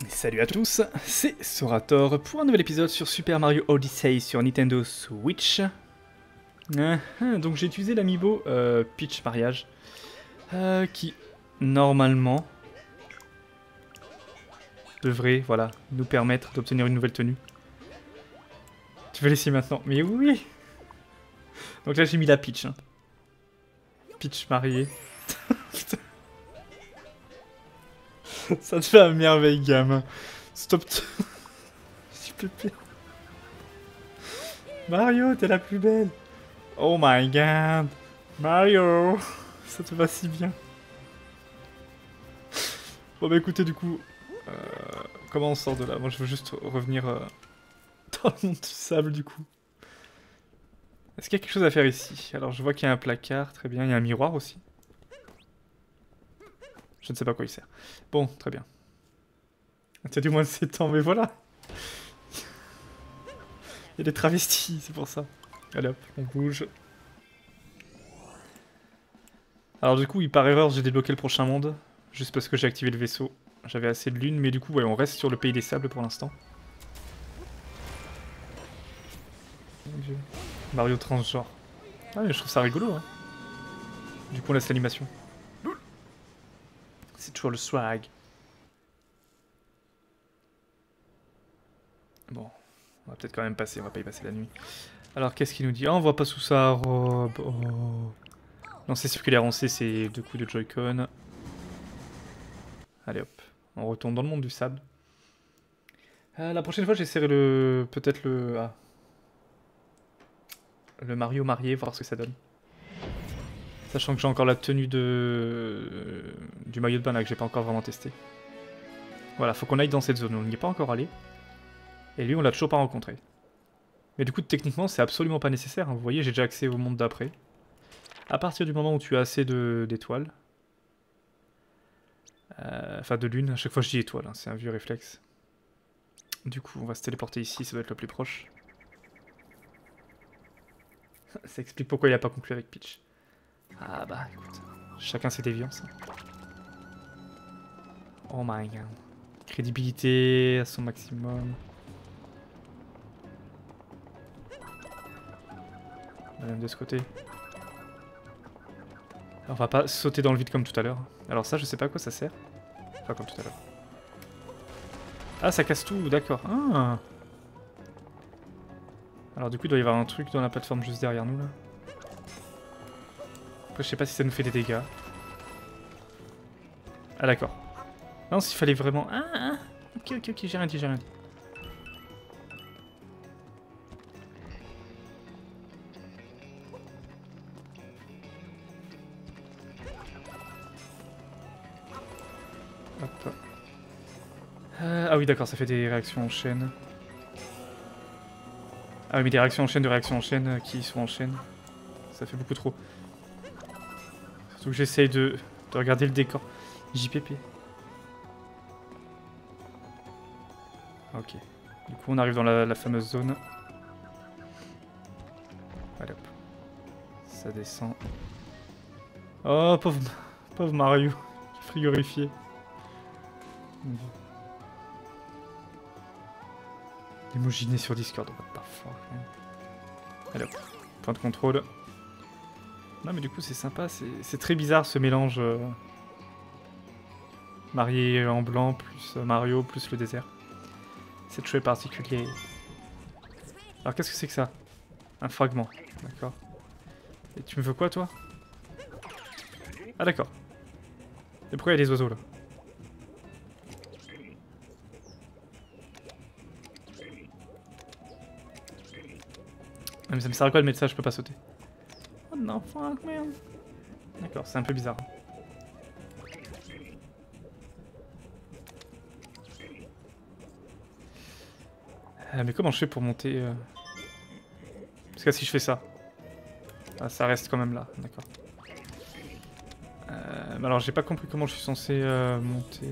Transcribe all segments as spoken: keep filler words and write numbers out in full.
Salut à tous, c'est Sorator pour un nouvel épisode sur Super Mario Odyssey sur Nintendo Switch. Euh, donc j'ai utilisé l'amiibo euh, Peach Mariage, euh, qui normalement devrait voilà, nous permettre d'obtenir une nouvelle tenue. Tu veux l'essayer maintenant? Mais oui. Donc là j'ai mis la Peach. Hein. Peach mariée. Ça te fait à merveille, gamin. Stop. S'il te plaît. Mario, t'es la plus belle. Oh my god. Mario. Ça te va si bien. Bon bah écoutez, du coup, euh, comment on sort de là? Moi je veux juste revenir euh, dans le monde du sable, du coup. Est-ce qu'il y a quelque chose à faire ici? Alors je vois qu'il y a un placard, très bien. Il y a un miroir aussi. Je ne sais pas à quoi il sert. Bon, très bien. T'as du moins de sept ans, mais voilà. Il y a des travestis, c'est pour ça. Allez hop, on bouge. Alors du coup, oui, par erreur, j'ai débloqué le prochain monde. Juste parce que j'ai activé le vaisseau. J'avais assez de lune, mais du coup, ouais, on reste sur le pays des sables pour l'instant. Mon Dieu. Mario transgenre. Ah, mais je trouve ça rigolo, hein. Du coup, on laisse l'animation. C'est toujours le swag. Bon, on va peut-être quand même passer, on va pas y passer la nuit. Alors, qu'est-ce qu'il nous dit? Ah, on voit pas sous sa robe. Oh. Non, c'est circulaire, on sait, c'est deux coups de Joy-Con. Allez hop, on retourne dans le monde du sable. Euh, la prochaine fois, j'essaierai le... peut-être le... Ah. Le Mario marié, voir ce que ça donne. Sachant que j'ai encore la tenue de... du maillot de bain là, que j'ai pas encore vraiment testé. Voilà, faut qu'on aille dans cette zone, on n'y est pas encore allé. Et lui, on l'a toujours pas rencontré. Mais du coup, techniquement, c'est absolument pas nécessaire. Hein. Vous voyez, j'ai déjà accès au monde d'après. À partir du moment où tu as assez d'étoiles... Euh, enfin, de lune, à chaque fois je dis étoile, hein, c'est un vieux réflexe. Du coup, on va se téléporter ici, ça doit être le plus proche. Ça explique pourquoi il a pas conclu avec Peach. Ah bah, écoute, chacun ses déviances. Oh my god. Crédibilité à son maximum. Même de ce côté. On va pas sauter dans le vide comme tout à l'heure. Alors ça, je sais pas à quoi ça sert. Enfin, comme tout à l'heure. Ah, ça casse tout, d'accord. Ah. Alors du coup, il doit y avoir un truc dans la plateforme juste derrière nous, là. Après, je sais pas si ça nous fait des dégâts. Ah, d'accord. Non, s'il fallait vraiment... Ah, ah. Ok, ok, ok, j'ai rien dit, j'ai rien dit. Hop. Euh, ah oui, d'accord, ça fait des réactions en chaîne. Ah oui, mais des réactions en chaîne de réactions en chaîne euh, qui sont en chaîne. Ça fait beaucoup trop. Surtout que j'essaye de, de regarder le décor. J P P. Ok. Du coup, on arrive dans la, la fameuse zone. Allez hop. Ça descend. Oh, pauvre, pauvre Mario. Frigorifié. Émojiné sur Discord. What the fuck, man. Allez hop. Point de contrôle. Non, mais du coup, c'est sympa. C'est très bizarre ce mélange. Euh... Marié en blanc, plus Mario, plus le désert. C'est très particulier. Alors, qu'est-ce que c'est que ça? Un fragment. D'accord. Et tu me veux quoi, toi? Ah, d'accord. Et pourquoi il y a des oiseaux, là? Ah, mais ça me sert à quoi de mettre ça? Je peux pas sauter. Oh non, fuck, man. D'accord, c'est un peu bizarre. Euh, mais comment je fais pour monter euh... Parce que si je fais ça... Ah, ça reste quand même là, d'accord. Euh, alors j'ai pas compris comment je suis censé euh, monter.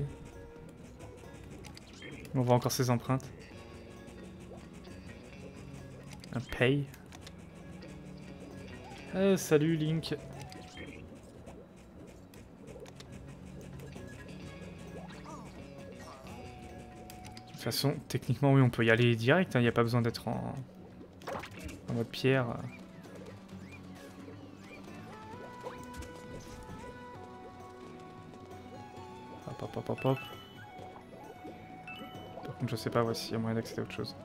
On voit encore ses empreintes. Un pay. Euh, salut Link. façon, techniquement, oui, on peut y aller direct. Il hein, n'y a pas besoin d'être en... en mode pierre. Hop, hop, hop, hop, hop. Par contre, je sais pas ouais, s'il y a moyen d'accéder à autre chose.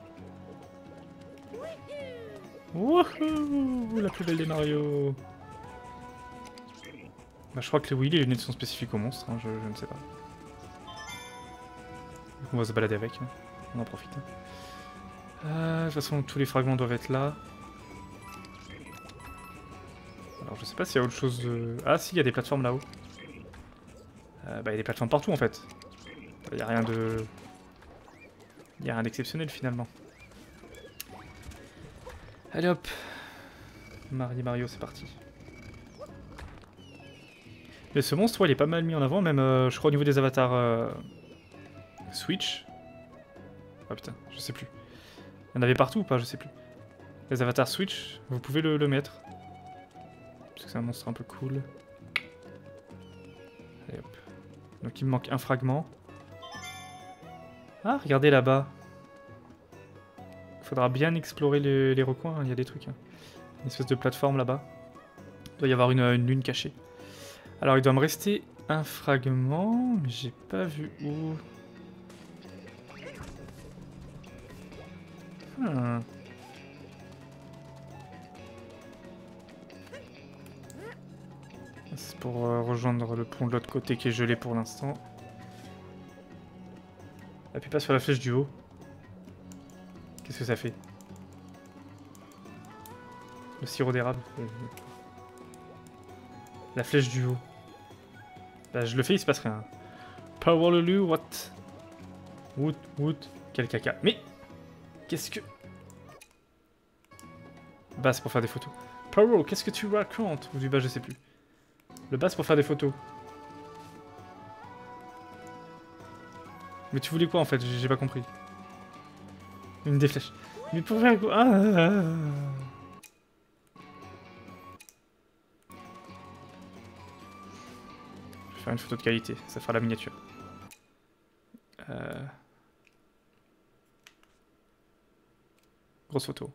Wouhou, la plus belle des Mario. Bah, je crois que les Willy, les lunettes sont spécifiques aux monstres, hein, je, je ne sais pas. On va se balader avec, hein. On en profite. Hein. Euh, de toute façon, tous les fragments doivent être là. Alors, je sais pas s'il y a autre chose de... Ah si, il y a des plateformes là-haut. Euh, bah, il y a des plateformes partout en fait. Il n'y a rien de... Il n'y a rien d'exceptionnel finalement. Allez hop. Mario Mario, c'est parti. Mais ce monstre, ouais, il est pas mal mis en avant, même euh, je crois au niveau des avatars euh, Switch. Oh putain, je sais plus. Il y en avait partout ou pas, je sais plus. Les avatars Switch, vous pouvez le, le mettre. Parce que c'est un monstre un peu cool. Allez hop. Donc il me manque un fragment. Ah, regardez là-bas. Il faudra bien explorer les, les recoins, il y a des trucs. Hein. Une espèce de plateforme là-bas. Il doit y avoir une, une lune cachée. Alors il doit me rester un fragment, mais j'ai pas vu où. Hmm. C'est pour euh, rejoindre le pont de l'autre côté qui est gelé pour l'instant. Appuie pas sur la flèche du haut. Qu'est-ce que ça fait? Le sirop d'érable. La flèche du haut. Bah, je le fais, il se passe rien. Power Lulu, what? Wood, wood, quel caca. Mais qu'est-ce que... Bah, c'est pour faire des photos. Power, qu'est-ce que tu racontes? Ou du bas, je sais plus. Le bas, c'est pour faire des photos. Mais tu voulais quoi en fait? J'ai pas compris. Une des flèches. Mais pour faire quoi? Ah, ah, ah. Je vais faire une photo de qualité, ça fera la miniature. Euh... Grosse photo.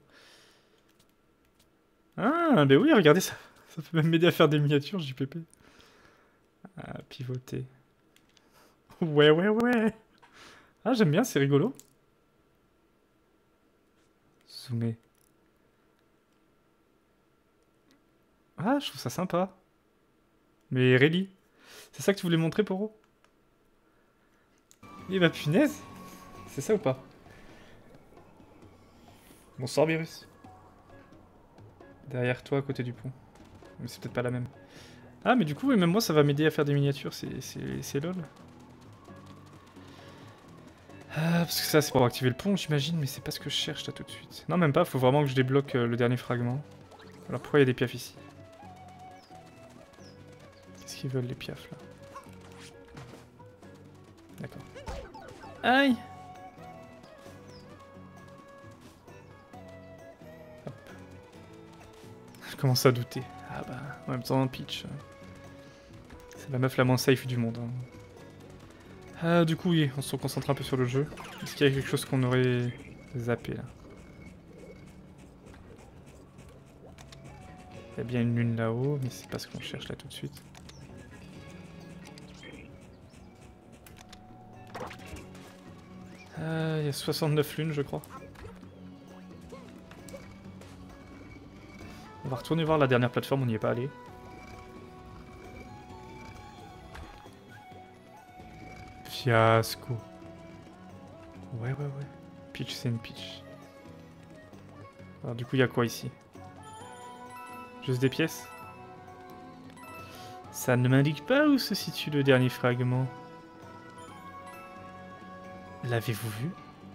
Ah, bah oui, regardez ça. Ça peut même m'aider à faire des miniatures, J P P. Ah, pivoter. Ouais, ouais, ouais. Ah, j'aime bien, c'est rigolo. Zoomer. Ah, je trouve ça sympa. Mais Rayleigh, c'est ça que tu voulais montrer, Poro? Eh bah punaise. C'est ça ou pas? Bonsoir, Virus. Derrière toi, à côté du pont. Mais c'est peut-être pas la même. Ah, mais du coup, oui, même moi, ça va m'aider à faire des miniatures, c'est lol. Ah, parce que ça, c'est pour activer le pont, j'imagine, mais c'est pas ce que je cherche là tout de suite. Non, même pas, faut vraiment que je débloque euh, le dernier fragment. Alors pourquoi il y a des piafs ici? Qu'est-ce qu'ils veulent, les piafs, là? D'accord. Aïe! Hop. Je commence à douter. Ah bah, en même temps, Peach... c'est la meuf la moins safe du monde. Hein. Ah, du coup, oui, on se concentre un peu sur le jeu. Est-ce qu'il y a quelque chose qu'on aurait zappé, là? Il y a bien une lune là-haut, mais c'est pas ce qu'on cherche là tout de suite. Euh, il y a soixante-neuf lunes, je crois. On va retourner voir la dernière plateforme, on n'y est pas allé. Fiasco. Ouais, ouais, ouais. Peach, c'est une Peach. Alors du coup, il y a quoi ici? Juste des pièces? Ça ne m'indique pas où se situe le dernier fragment. L'avez-vous vu?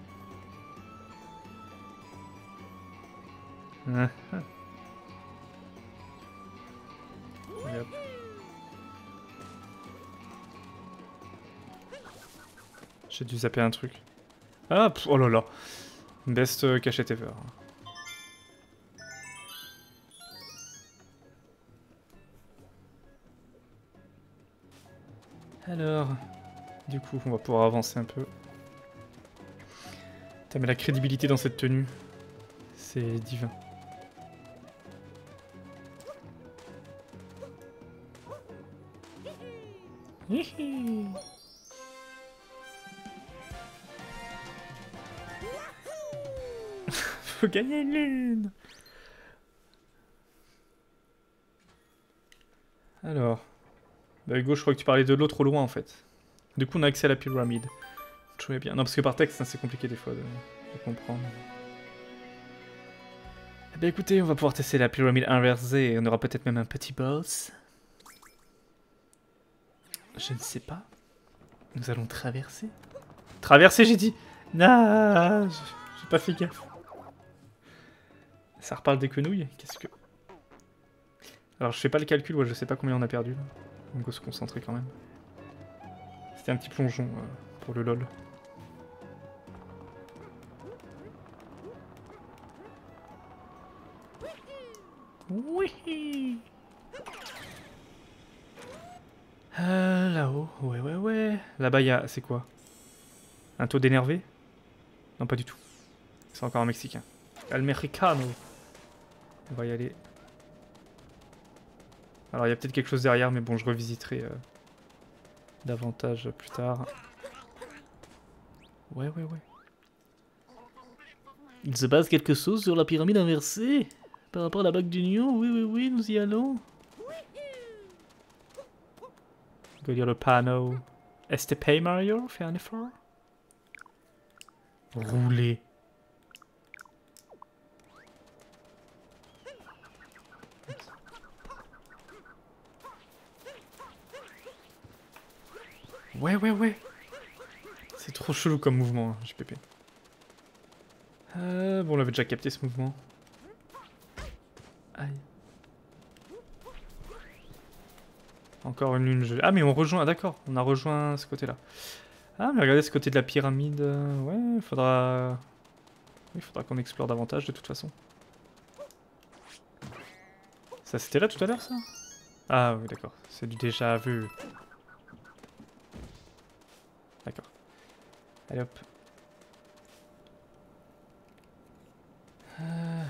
Ah, ah. Yep. J'ai dû zapper un truc. Ah, pff, oh là là. Best euh, cachette ever. Alors, du coup, on va pouvoir avancer un peu. T'as mis la crédibilité dans cette tenue. C'est divin. Hihi. Faut gagner une lune. Alors. Bah Hugo, je crois que tu parlais de l'autre au loin en fait. Du coup on a accès à la pyramide. Je trouvais bien. Non parce que par texte c'est compliqué des fois de, de comprendre. Eh bien écoutez, on va pouvoir tester la pyramide inversée et on aura peut-être même un petit boss. Je ne sais pas. Nous allons traverser. Traverser j'ai dit. Non, j'ai pas fait gaffe. Ça reparle des quenouilles. Qu'est-ce que... Alors je fais pas le calcul, ouais, je sais pas combien on a perdu. Là. On va se concentrer quand même. C'était un petit plongeon euh, pour le lol. Oui. Euh, là-haut, ouais, ouais, ouais. Là-bas, il y a... C'est quoi? Un taux d'énervé? Non, pas du tout. C'est encore un Mexicain. El Mexicano. On va y aller. Alors, il y a peut-être quelque chose derrière, mais bon, je revisiterai euh, davantage plus tard. Ouais, ouais, ouais. Il se passe quelque chose sur la pyramide inversée par rapport à la bague d'union. Oui, oui, oui, nous y allons. Go lire le panneau. S T P Mario, fais un effort. Rouler. Ouais, ouais, ouais. C'est trop chelou comme mouvement, hein, J P P. Euh, bon, on l'avait déjà capté ce mouvement. Aïe. Encore une lune. Je... Ah, mais on rejoint. Ah, d'accord, on a rejoint ce côté-là. Ah, mais regardez ce côté de la pyramide. Ouais, il faudra. Il faudra qu'on explore davantage de toute façon. Ça, c'était là tout à l'heure, ça? Ah, oui, d'accord. C'est du déjà vu. D'accord. Allez hop. Euh...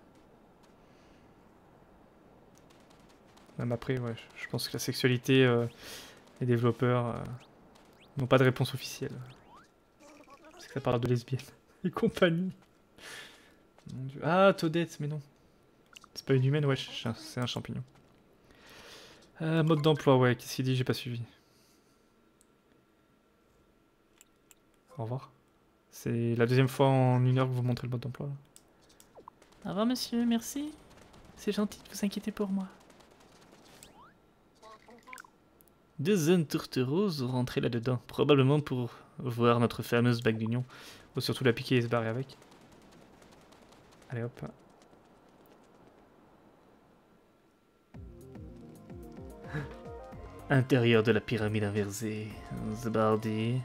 Même après, ouais, je pense que la sexualité, euh, les développeurs euh, n'ont pas de réponse officielle. Parce que ça parle de lesbiennes et compagnie. Mon Dieu. Ah, Toadette, mais non. C'est pas une humaine, ouais, c'est un champignon. Euh, mode d'emploi, ouais, qu'est-ce qu'il dit? J'ai pas suivi. Au revoir. C'est la deuxième fois en une heure que vous montrez le mode d'emploi. Au revoir, monsieur, merci. C'est gentil de vous inquiéter pour moi. Deux zones tourteroses rentrées là-dedans, probablement pour voir notre fameuse bague d'union, ou surtout la piquer et se barrer avec. Allez hop. Intérieur de la pyramide inversée. Zabardi.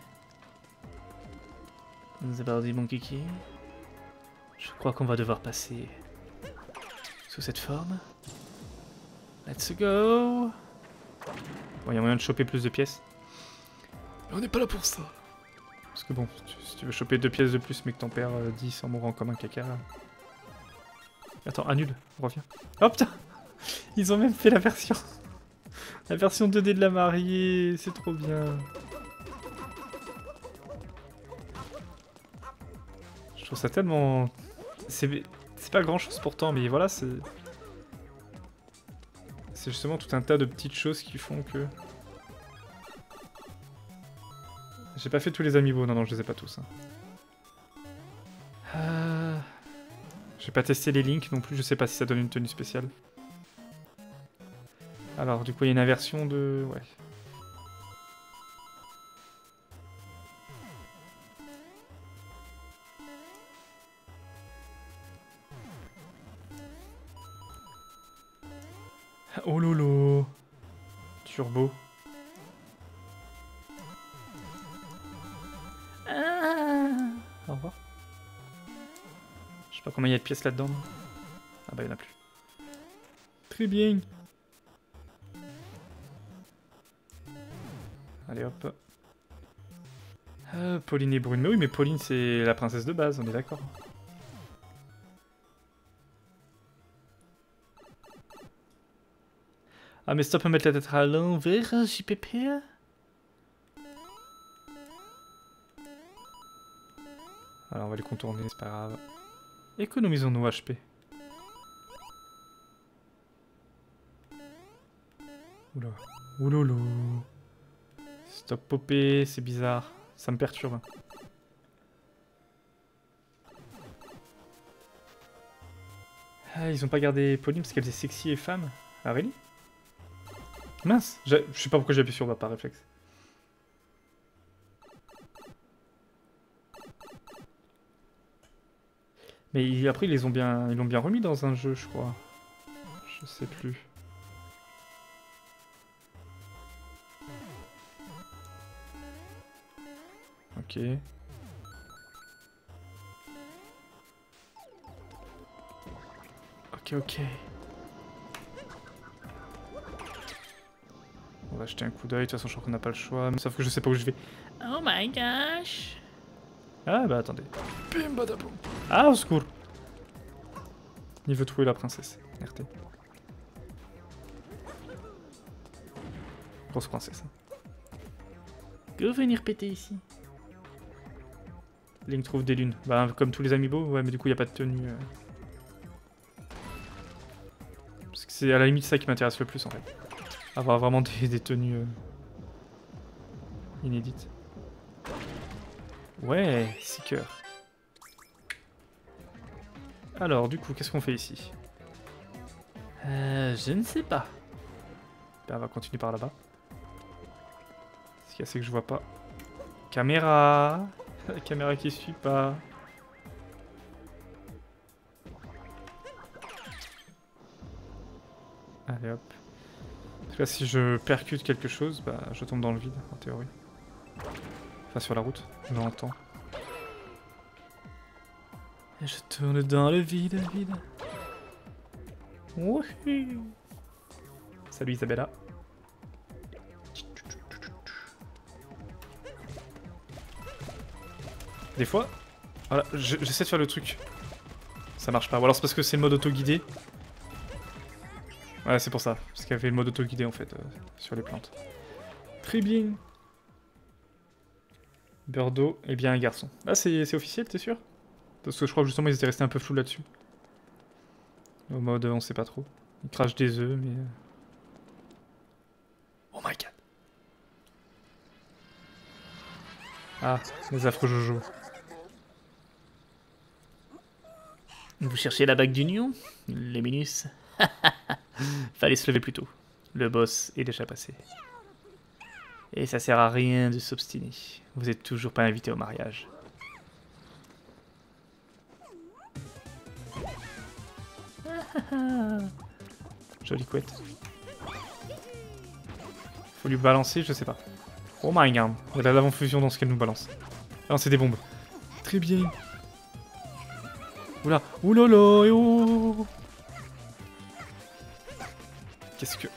Zabardi mon kiki. Je crois qu'on va devoir passer sous cette forme. Let's go. Bon, il y a moyen de choper plus de pièces. Mais on n'est pas là pour ça. Parce que bon, si tu veux choper deux pièces de plus mais que t'en perds euh, dix en mourant comme un caca... Attends, annule, reviens. Oh putain. Ils ont même fait la version... La version deux D de la mariée, c'est trop bien. Je trouve ça tellement... C'est pas grand chose pourtant, mais voilà, c'est... C'est justement tout un tas de petites choses qui font que... J'ai pas fait tous les amiibo, non non, je les ai pas tous. Hein. Euh... J'ai pas testé les links non plus, je sais pas si ça donne une tenue spéciale. Alors du coup il y a une inversion de... Ouais. Oh lolo. Turbo. Ah. Au revoir. Je sais pas combien il y a de pièces là-dedans. Ah bah il y en a plus. Très bien. Allez hop. Euh, Pauline et Brune. Mais oui, mais Pauline, c'est la princesse de base, on est d'accord. Ah, mais stop à mettre la tête à l'envers, J P P. Alors, on va les contourner, c'est pas grave. Économisons nos H P. Oula. Oulolo. Stop popé, c'est bizarre. Ça me perturbe. Ah, ils ont pas gardé Pauline parce qu'elle était sexy et femme. Ah, really? Mince, je sais pas pourquoi j'ai appuyé sur bas par réflexe. Mais ils, après, ils les ont bien, ils l'ont bien remis dans un jeu, je crois. Je sais plus. Ok. Ok, ok. On va jeter un coup d'œil, de toute façon je crois qu'on n'a pas le choix, mais sauf que je sais pas où je vais. Oh my gosh. Ah bah attendez. Bim badaboum. Ah au secours. Il veut trouver la princesse. R T. Grosse princesse. Que venir péter ici. Link trouve des lunes. Bah comme tous les amiibo, ouais mais du coup il n'y a pas de tenue. Euh... Parce que c'est à la limite ça qui m'intéresse le plus en fait. Avoir vraiment des, des tenues euh, inédites. Ouais, six cœurs. Alors, du coup, qu'est-ce qu'on fait ici? Euh, je ne sais pas. Ben, on va continuer par là-bas. Ce qu'il y a, c'est que je vois pas. Caméra. La caméra qui suit pas. Allez hop. Parce que là, si je percute quelque chose, bah, je tombe dans le vide, en théorie. Enfin, sur la route, j'entends. Et je tourne dans le vide, vide. Wouhou. Salut Isabella. Des fois, voilà, j'essaie de faire le truc. Ça marche pas. Ou alors c'est parce que c'est le mode auto-guidé. Ouais, c'est pour ça. Parce qu'il y avait le mode auto-guidé en fait, euh, sur les plantes. Très bien. Birdo est bien un garçon. Ah, c'est officiel, t'es sûr? Parce que je crois que justement ils étaient restés un peu flous là-dessus. Au mode on sait pas trop. Ils crachent des œufs, mais... Oh my god. Ah, les affreux Jojo. Vous cherchez la bague d'union, les minus? Fallait se lever plus tôt. Le boss est déjà passé. Et ça sert à rien de s'obstiner. Vous êtes toujours pas invité au mariage. Jolie couette. Faut lui balancer, je sais pas. Oh my god. Il y a de l'avant-fusion dans ce qu'elle nous balance. Ah, c'est des bombes. Très bien. Oula. Oulolo. Oh. Qu'est-ce que...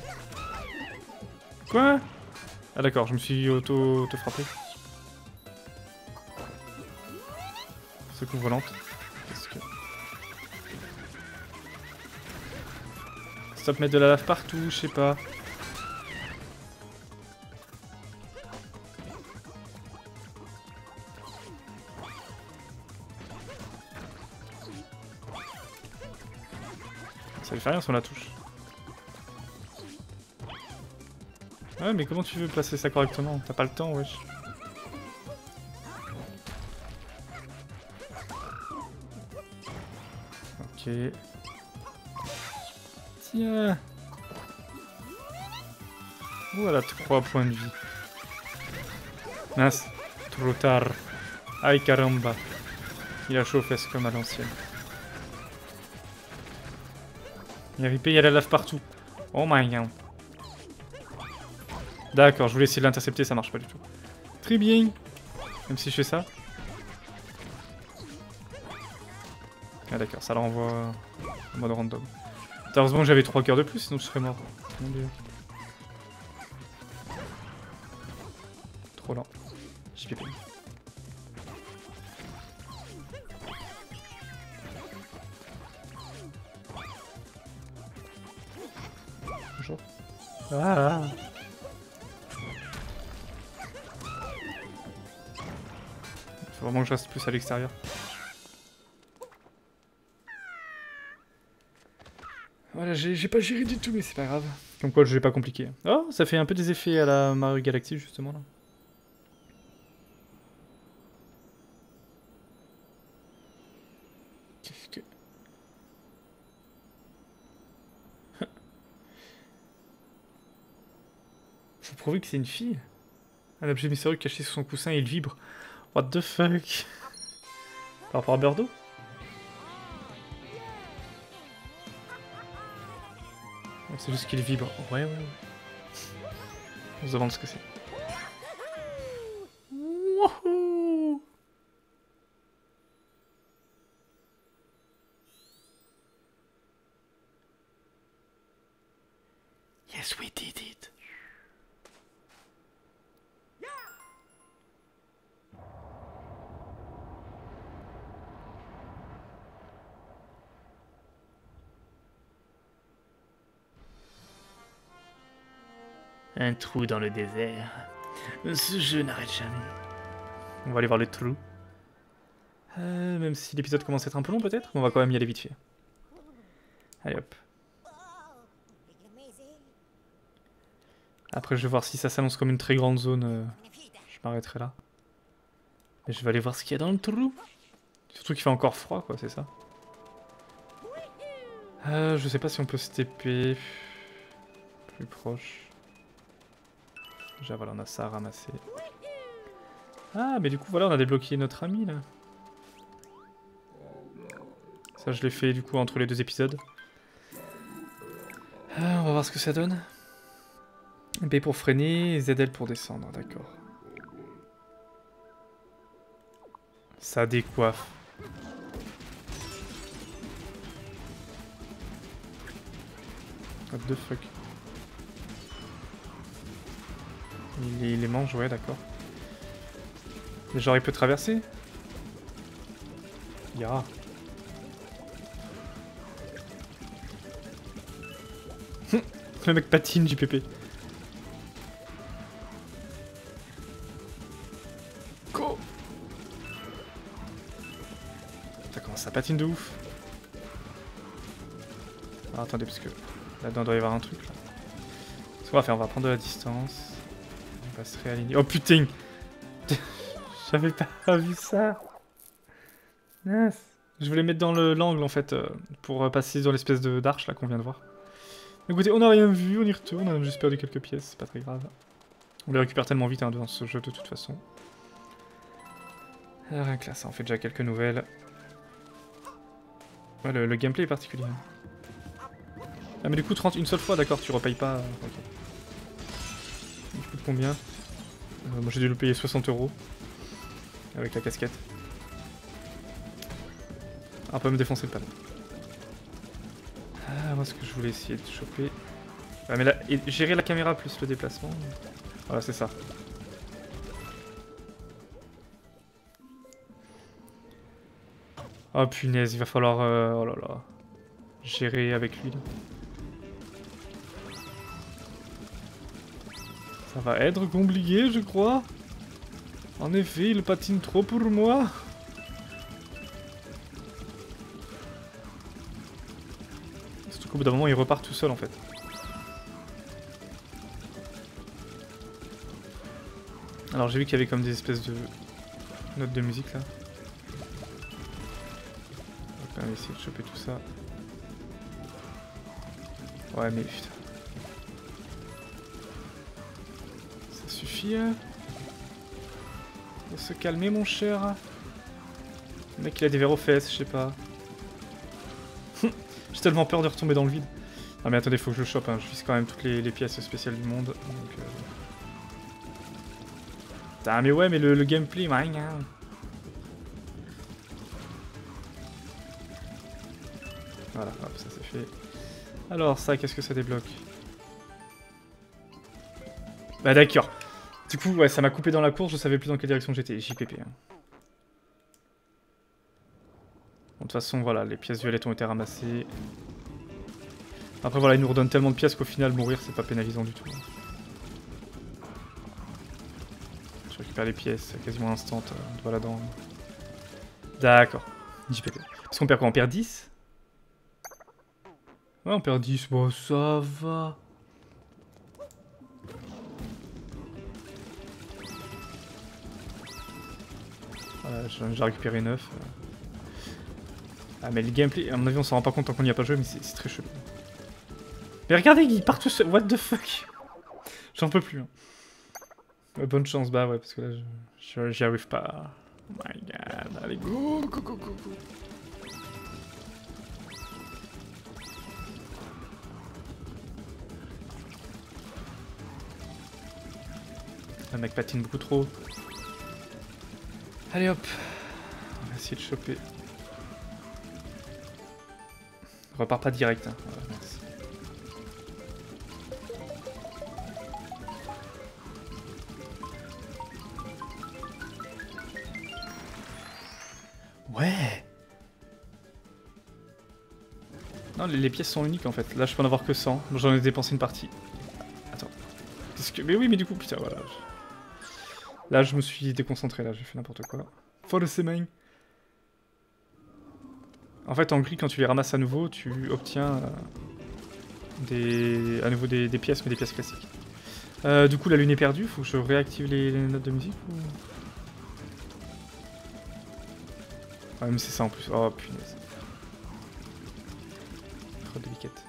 Quoi? Ah d'accord, je me suis auto, auto frappé. Secours volante. Qu'est-ce que... Stop mettre de la lave partout, je sais pas. Ça lui fait rien si on la touche. Ouais, mais comment tu veux placer ça correctement? T'as pas le temps, wesh. Ok. Tiens. Voilà, trois points de vie. Mince. Trop tard. Aïe caramba. Il a chaud aux fesses comme à l'ancienne. Il y a il y a la lave partout. Oh my god. D'accord, je voulais essayer de l'intercepter, ça marche pas du tout. Très bien. Même si je fais ça. Ah d'accord, ça le renvoie en mode random. Heureusement que j'avais trois cœurs de plus, sinon je serais mort. Mon dieu. Trop lent. J P P. Bonjour. Ah. Faut vraiment que je reste plus à l'extérieur. Voilà, j'ai pas géré du tout, mais c'est pas grave. Comme quoi, le jeu est pas compliqué. Oh, ça fait un peu des effets à la Mario Galaxy, justement, là. Qu'est-ce que... Faut prouver que c'est une fille. Un objet mystérieux caché sous son coussin et il vibre. What the fuck? Par rapport à Birdo? C'est juste qu'il vibre. Ouais, ouais, ouais. On se demande ce que c'est. Wouhou! Yes, we did it. Un trou dans le désert. Ce jeu n'arrête jamais. On va aller voir le trou. Euh, même si l'épisode commence à être un peu long peut-être, on va quand même y aller vite fait. Allez hop. Après je vais voir si ça s'annonce comme une très grande zone. Euh, je m'arrêterai là. Et je vais aller voir ce qu'il y a dans le trou. Surtout qu'il fait encore froid quoi, c'est ça. Euh, je sais pas si on peut se T P plus proche. Déjà voilà, on a ça à ramasser. Ah, mais du coup voilà, on a débloqué notre ami là. Ça je l'ai fait du coup entre les deux épisodes. Ah, on va voir ce que ça donne. B pour freiner, Z L pour descendre, d'accord. Ça décoiffe. What the fuck. Il, il les mange, ouais, d'accord. Genre, il peut traverser? Ya. Le mec patine, J P P. Go! Ça commence à patine de ouf. Ah, attendez, parce que là-dedans, il doit y avoir un truc, là. Ce qu'on va faire, on va prendre de la distance. On va se réaligner. Oh putain! J'avais pas vu ça! Mince. Je voulais mettre dans l'angle, en fait, euh, pour passer dans l'espèce d'arche, là, qu'on vient de voir. Écoutez, on n'a rien vu, on y retourne, on a juste perdu quelques pièces, c'est pas très grave. On les récupère tellement vite hein, dans ce jeu de toute façon. Ah, rien que là, ça en fait déjà quelques nouvelles. Ouais, le, le gameplay est particulier. Ah mais du coup, trente une seule fois, d'accord, tu repayes pas... Okay. Il coûte combien euh, Moi j'ai dû le payer soixante euros. Avec la casquette. Un peu me défoncer le panneau. Ah, moi ce que je voulais essayer de choper... Ah mais là, et gérer la caméra plus le déplacement... Voilà, c'est ça. Oh punaise, il va falloir... Euh... Oh là là... Gérer avec lui là. Ça va être compliqué, je crois. En effet, il patine trop pour moi. Surtout qu'au bout d'un moment, il repart tout seul en fait. Alors j'ai vu qu'il y avait comme des espèces de notes de musique là. On va quand même essayer de choper tout ça. Ouais mais putain. Ça suffit hein. Faut se calmer mon cher. Le mec il a des verres aux fesses, je sais pas. J'ai tellement peur de retomber dans le vide. Ah mais attendez, faut que je le chope, hein. Je vise quand même toutes les, les pièces spéciales du monde. Donc, euh... Ah mais ouais mais le, le gameplay, hein. Voilà, hop, ça c'est fait. Alors ça, qu'est-ce que ça débloque? Bah d'accord. Du coup, ouais, ça m'a coupé dans la course, je savais plus dans quelle direction j'étais. J P P. Hein. Bon, de toute façon, voilà, les pièces violettes ont été ramassées. Après, voilà, ils nous redonnent tellement de pièces qu'au final, mourir, c'est pas pénalisant du tout. Je récupère les pièces quasiment instant, euh, voilà dans. D'accord. J P P. Parce qu'on perd quoi? On perd dix? Ouais, on perd dix. Bon, ça va. Voilà, j'ai récupéré neuf. Ah, mais le gameplay, à mon avis, on s'en rend pas compte tant qu'on n'y a pas joué, mais c'est très chelou. Mais regardez, il part tout seul. What the fuck? J'en peux plus. Hein. Ouais, bonne chance, bah ouais, parce que là, j'y arrive pas. Oh my god, allez, go, go, go, go, go. Le mec patine beaucoup trop. Allez hop, on va essayer de choper. On repart pas direct. Hein. Voilà, merci. Ouais. Non, les, les pièces sont uniques en fait. Là, je peux en avoir que cent. J'en ai dépensé une partie. Attends. Qu'est-ce que... Mais oui, mais du coup, putain, voilà. Là, je me suis déconcentré. Là, j'ai fait n'importe quoi. Faut le semaine. En fait, en gris, quand tu les ramasses à nouveau, tu obtiens euh, des... à nouveau des, des pièces, mais des pièces classiques. Euh, du coup, la lune est perdue. Faut que je réactive les, les notes de musique ou... Ouais, mais c'est ça en plus. Oh punaise. Trop délicate.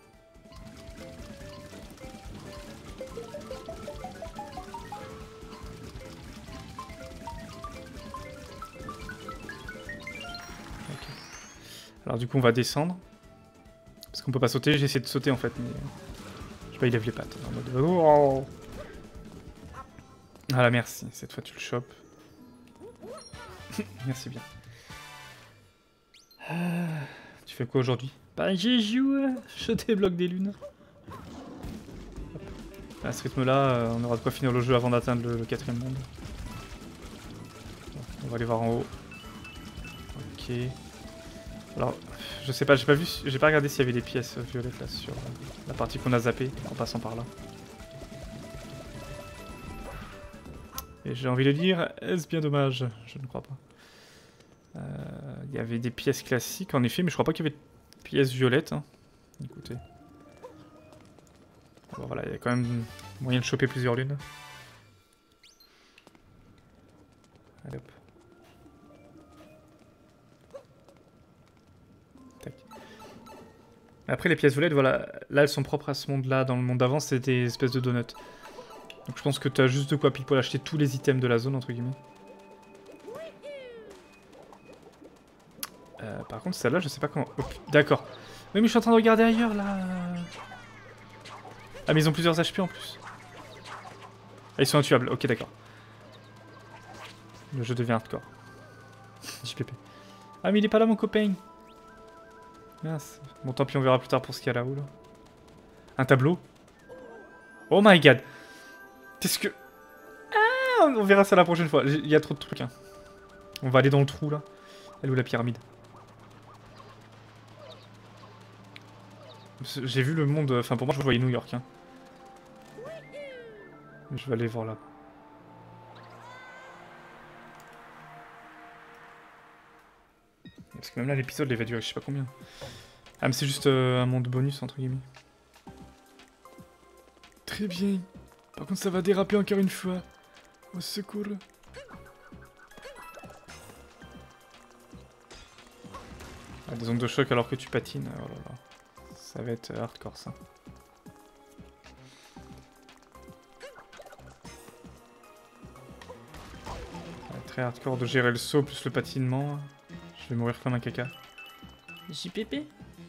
Ok. Alors du coup, on va descendre. Parce qu'on peut pas sauter. J'ai essayé de sauter en fait, mais... Je sais pas, il lève les pattes. En mode... Oh. Voilà, merci. Cette fois, tu le chopes. Merci bien. Euh, tu fais quoi aujourd'hui? Bah j'ai joué, je débloque des lunes. Hop. À ce rythme là, euh, on aura de quoi finir le jeu avant d'atteindre le, le quatrième monde. Bon, on va aller voir en haut. Ok. Alors, je sais pas, j'ai pas vu, j'ai pas regardé s'il y avait des pièces violettes là sur la partie qu'on a zappée en passant par là. Et j'ai envie de dire, est-ce bien dommage? Je ne crois pas. Il euh, y avait des pièces classiques en effet, mais je crois pas qu'il y avait de pièces violettes. Hein. Écoutez. Bon, voilà, il y a quand même moyen de choper plusieurs lunes. Allez hop. Tac. Après les pièces violettes, voilà, là elles sont propres à ce monde-là. Dans le monde d'avant, c'était des espèces de donuts. Donc je pense que tu as juste de quoi pile poil acheter tous les items de la zone entre guillemets. Euh, par contre, celle-là, je sais pas comment... Oh, d'accord. Oui, mais je suis en train de regarder ailleurs, là. Ah, mais ils ont plusieurs H P en plus. Ah, ils sont intuables. Ok, d'accord. Le jeu devient hardcore. J P P. Ah, mais il est pas là, mon copain. Mince. Bon, tant pis, on verra plus tard pour ce qu'il y a là-haut, là. Un tableau. Oh my god. Qu'est-ce que... Ah, on verra ça la prochaine fois. Il y a trop de trucs, hein. On va aller dans le trou, là. Elle est où la pyramide? J'ai vu le monde, enfin pour moi je voyais New York. Hein. Je vais aller voir là. Parce que même là l'épisode il va durer je sais pas combien. Ah mais c'est juste euh, un monde bonus entre guillemets. Très bien. Par contre ça va déraper encore une fois. Au secours. Ah, des ondes de choc alors que tu patines. Oh là là. Ça va être hardcore ça. Ça va être très hardcore de gérer le saut plus le patinement. Je vais mourir comme un caca. J P P.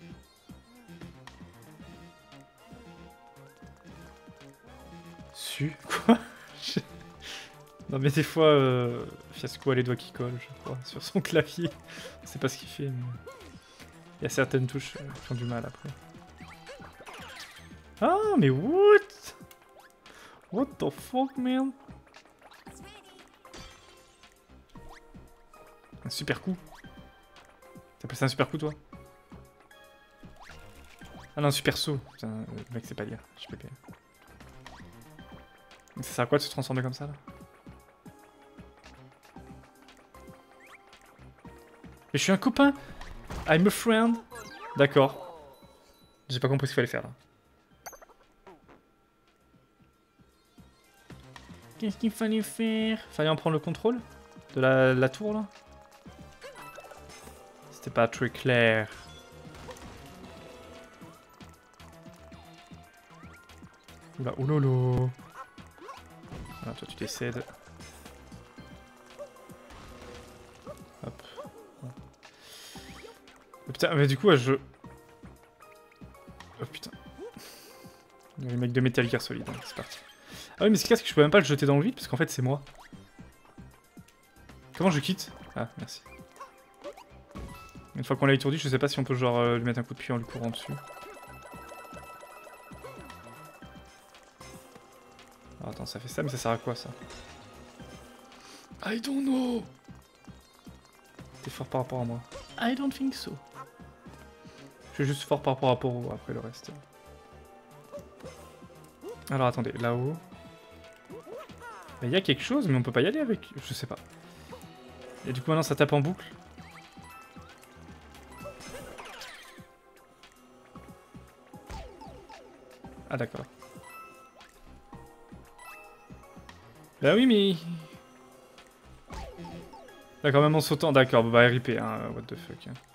Su quoi? je... Non mais des fois, euh, Fiasco a les doigts qui collent, je crois, sur son clavier. Je sais pas ce qu'il fait, mais... Il y a certaines touches euh, qui ont du mal après. Ah, mais what? What the fuck, man? Un super coup. T'appelles ça un super coup, toi? Ah non, super saut. Putain, le mec, c'est pas lire. Je peux pas. Ça sert à quoi de se transformer comme ça, là? Mais je suis un copain. I'm a friend. D'accord. J'ai pas compris ce qu'il fallait faire, là. Qu'est-ce qu'il fallait faire? Fallait en prendre le contrôle de la, la tour, là? C'était pas très clair. Oula, oulolo. Voilà, toi tu décèdes. Hop. Oh, putain, mais du coup, ouais, je... Oh putain. Il y a le mec de Metal Gear Solid, hein. C'est parti. Ah oui, mais ce qui est que je peux même pas le jeter dans le vide, parce qu'en fait c'est moi. Comment je quitte? Ah, merci. Une fois qu'on l'a étourdi, je sais pas si on peut genre euh, lui mettre un coup de pied en lui courant dessus. Oh, attends, ça fait ça, mais ça sert à quoi ça? I don't know. T'es fort par rapport à moi. I don't think so. Je suis juste fort par rapport à Poro, après le reste. Alors attendez, là-haut... Il y a quelque chose, mais on peut pas y aller avec... Je sais pas. Et du coup maintenant ça tape en boucle. Ah d'accord. Bah oui mais... D'accord, même en sautant, d'accord, bah R I P, hein, what the fuck. Hein.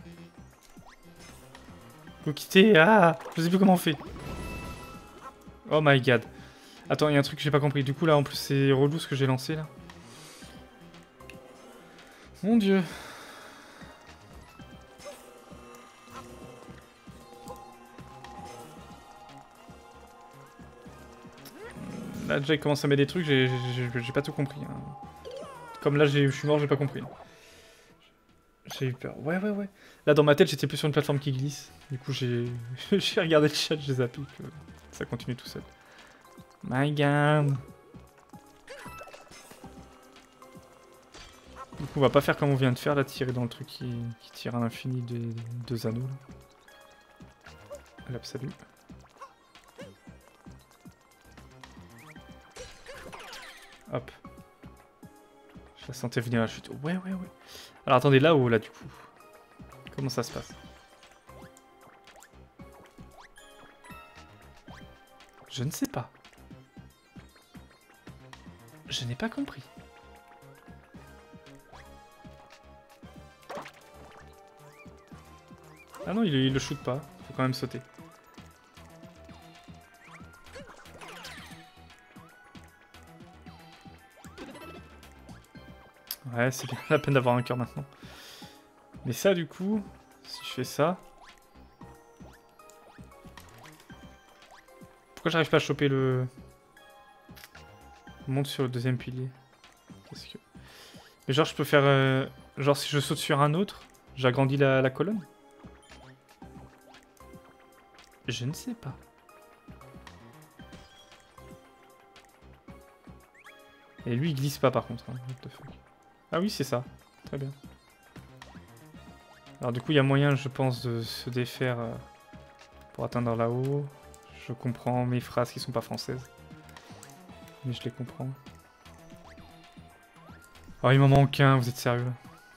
Faut quitter, ah, je sais plus comment on fait. Oh my god. Attends, il y a un truc que j'ai pas compris. Du coup là, en plus c'est relou ce que j'ai lancé là. Mon dieu. Là déjà il commence à mettre des trucs, j'ai pas tout compris. Hein. Comme là je suis mort, j'ai pas compris. J'ai eu peur. Ouais, ouais, ouais. Là, dans ma tête, j'étais plus sur une plateforme qui glisse. Du coup, j'ai j'ai regardé le chat, j'ai zappé que ça continue tout seul. My god. Du coup, on va pas faire comme on vient de faire, là, tirer dans le truc qui, qui tire à l'infini des deux anneaux. Là, salut. Hop. Je la sentais venir la chute. Ouais, ouais, ouais. Alors, attendez, là-haut, là, du coup. Comment ça se passe? Je ne sais pas. Je n'ai pas compris. Ah non, il, il le shoot pas. Faut quand même sauter. Ouais, c'est bien la peine d'avoir un cœur maintenant. Mais ça, du coup, si je fais ça... Pourquoi j'arrive pas à choper le... Monte sur le deuxième pilier. Qu'est-ce que... Mais genre, je peux faire... Euh... Genre, si je saute sur un autre, j'agrandis la, la colonne? Je ne sais pas. Et lui, il glisse pas, par contre. Hein. What the fuck. Ah oui, c'est ça. Très bien. Alors du coup, il y a moyen, je pense, de se défaire euh, pour atteindre là-haut. Je comprends mes phrases qui sont pas françaises. Mais je les comprends. Oh, il m'en manque un, vous êtes sérieux?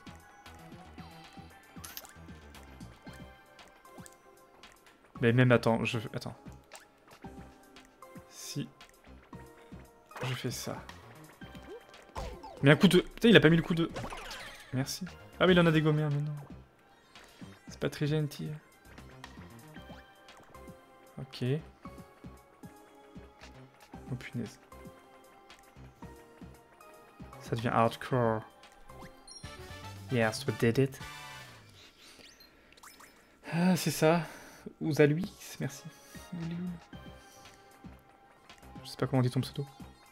Mais même, attends, je... Attends. Si... Je fais ça... Mais un coup de... Putain, il a pas mis le coup de... Merci. Ah mais il en a dégommé un, mais non. C'est pas très gentil. Ok. Oh punaise. Ça devient hardcore. Yes, we did it. Ah, c'est ça. Ouzaluis, merci. Je sais pas comment on dit ton pseudo.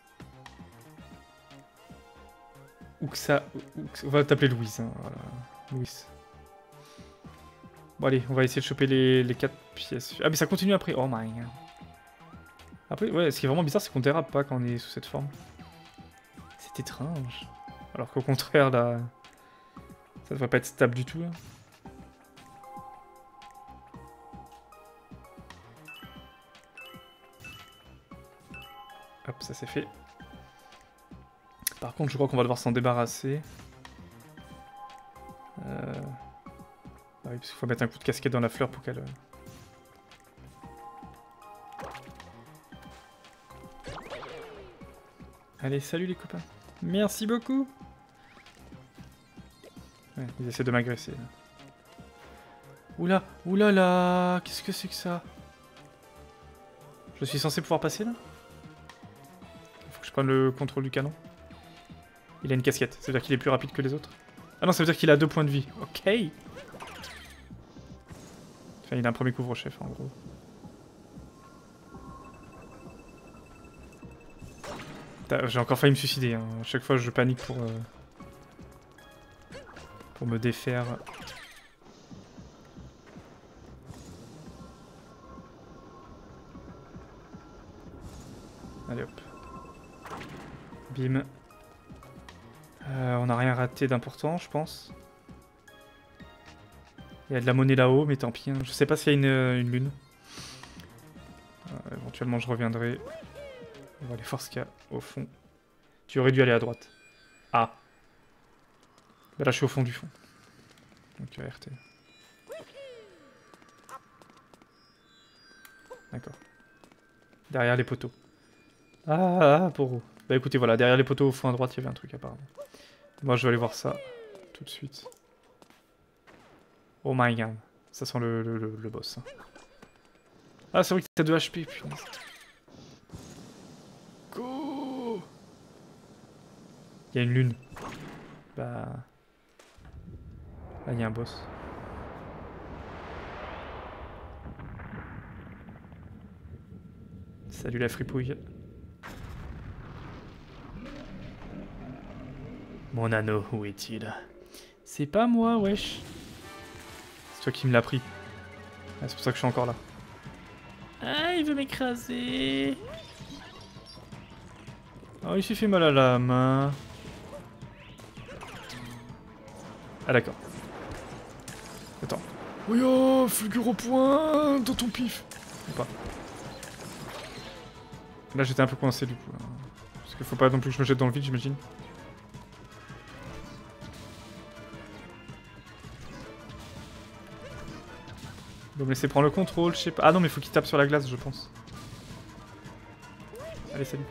Ouxa... On va t'appeler Louise. Hein, voilà. Louise. Bon allez, on va essayer de choper les, les quatre pièces. Ah mais ça continue après. Oh my god. Après, ouais, ce qui est vraiment bizarre, c'est qu'on dérape pas quand on est sous cette forme. C'est étrange. Alors qu'au contraire, là... Ça devrait pas être stable du tout. Là. Hop, ça c'est fait. Par contre, je crois qu'on va devoir s'en débarrasser. Euh... Ah oui, parce qu'il faut mettre un coup de casquette dans la fleur pour qu'elle... Allez, salut les copains. Merci beaucoup. Ouais, ils essaient de m'agresser. Oula, oula là, qu'est-ce que c'est que ça? Je suis censé pouvoir passer là? Faut que je prenne le contrôle du canon. Il a une casquette, ça veut dire qu'il est plus rapide que les autres. Ah non, ça veut dire qu'il a deux points de vie. Ok. Enfin, il a un premier couvre-chef en gros. J'ai encore failli me suicider. Hein. À chaque fois, je panique pour euh, pour me défaire. Allez hop. Bim. Euh, on n'a rien raté d'important, je pense. Il y a de la monnaie là-haut, mais tant pis. Hein. Je sais pas s'il y a une, une lune. Euh, éventuellement, je reviendrai. On va aller voir ce qu'il y a au fond. Tu aurais dû aller à droite. Ah. Bah là, je suis au fond du fond. Donc, R T. D'accord. Derrière les poteaux. Ah, pour vous. Bah écoutez, voilà, derrière les poteaux au fond à droite, il y avait un truc apparemment. Moi, je vais aller voir ça tout de suite. Oh my god. Ça sent le, le, le, le boss. Ah, c'est vrai que t'as deux H P, putain. Go. Il y a une lune. Bah... Là, il y a un boss. Salut la fripouille. Mon anneau, où est-il? C'est pas moi, wesh. C'est toi qui me l'as pris. Ah, c'est pour ça que je suis encore là. Ah, il veut m'écraser. Oh, il s'est fait mal à la main. Ah, d'accord. Attends. Oui, oh, fulgure au point dans ton pif. Ou pas. Là, j'étais un peu coincé du coup. Hein. Parce qu'il faut pas non plus que je me jette dans le vide, j'imagine. Il va me laisser prendre le contrôle, je sais pas. Ah non, mais faut qu'il tape sur la glace, je pense. Allez, salut.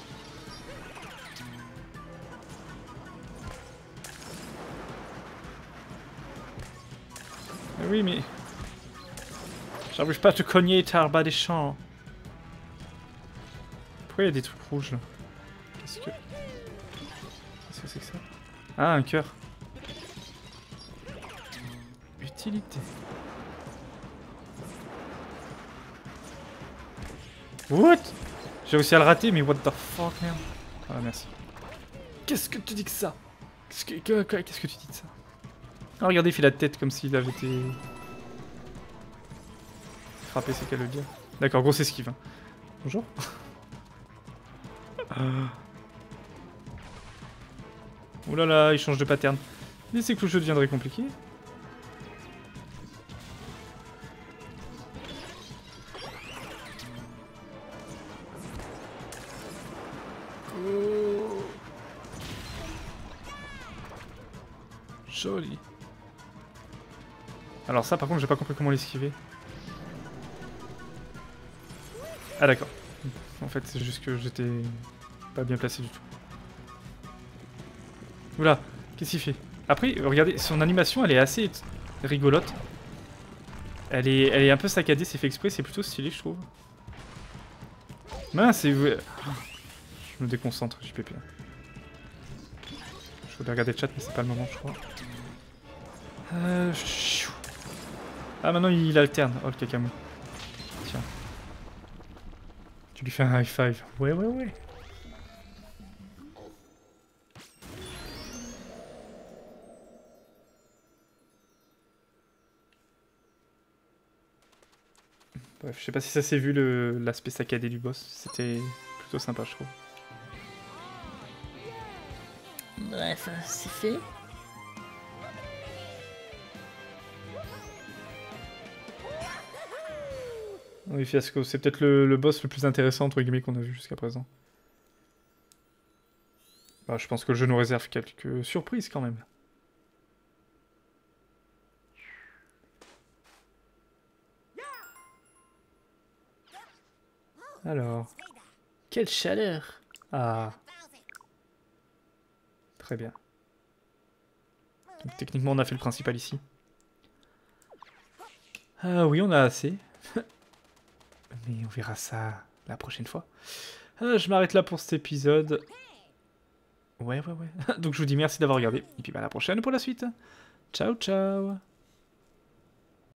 Mais oui, mais... J'arrive pas à te cogner, t'as bas des champs. Pourquoi il y a des trucs rouges là? Qu'est-ce que... Qu'est-ce que c'est que ça? Ah, un cœur. Utilité. What? J'ai réussi à le rater, mais what the fuck, merde. Ah, merci. Qu'est-ce que tu dis que ça? Qu'est-ce que, que, que, qu'est-ce que tu dis de ça? Ah, regardez, il fait la tête comme s'il avait été... Frappé, c'est qu'à le dire. D'accord, grosse esquive. Hein. Bonjour. Oh là là, il change de pattern. Mais c'est que le jeu deviendrait compliqué. Oh. Joli. Alors ça, par contre, j'ai pas compris comment l'esquiver. Ah d'accord. En fait, c'est juste que j'étais pas bien placé du tout. Oula, qu'est-ce qu'il fait? Après, regardez, son animation, elle est assez rigolote. Elle est, elle est un peu saccadée, c'est fait exprès, c'est plutôt stylé, je trouve. Mince, c'est... Je me déconcentre, J P P. Je voulais regarder le chat, mais c'est pas le moment, je crois. Euh... Ah, maintenant, il alterne. Oh, le cacamou. Tiens. Tu lui fais un high five. Ouais, ouais, ouais. Bref, je sais pas si ça s'est vu l'aspect saccadé du boss. C'était plutôt sympa, je trouve. Bref, c'est fait. Oui, Fiasco, c'est peut-être le, le boss le plus intéressant entre guillemets qu'on a vu jusqu'à présent. Bah, je pense que le jeu nous réserve quelques surprises quand même. Alors... Quelle chaleur! Ah... Très bien. Donc, techniquement, on a fait le principal ici. Ah oui, on a assez. Mais on verra ça la prochaine fois. Ah, je m'arrête là pour cet épisode. Ouais, ouais, ouais. Donc je vous dis merci d'avoir regardé. Et puis bah, à la prochaine pour la suite. Ciao, ciao!